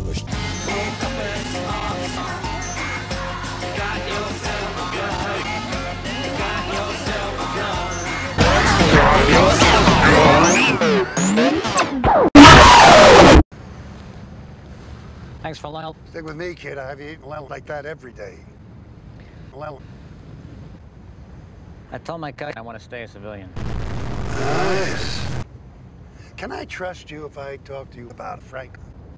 Thanks for allowing. Stick with me, kid. I have you eating lemon like that every day. Lemon. I told my cousin I want to stay a civilian. Nice. Can I trust you if I talk to you about Frank?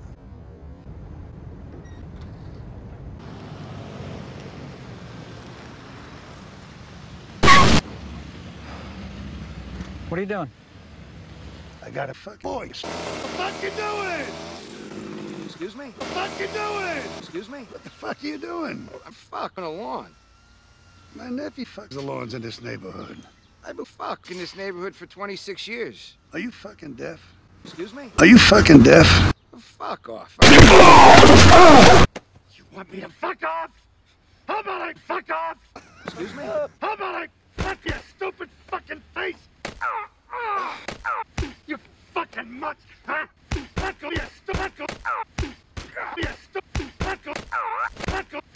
What are you doing? I got a fuck voice. What the fuck you doing? Excuse me? What the fuck you doing? Excuse me? What the fuck are you doing? I'm fucking a lawn. My nephew fucks the lawns in this neighborhood. I've been fucking in this neighborhood for 26 years. Are you fucking deaf? Excuse me? Are you fucking deaf? Oh, fuck off. You want me to fuck off? How about I fuck off? Excuse me? How about I fuck your stupid fucking face? You fucking mutt, huh? Let go, you stupid. You stupid. Let go. Let go.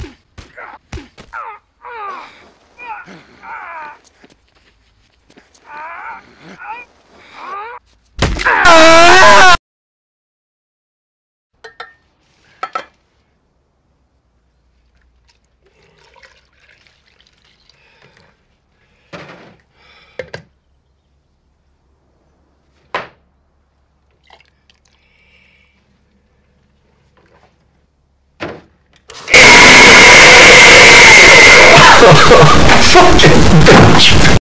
Fucking bitch!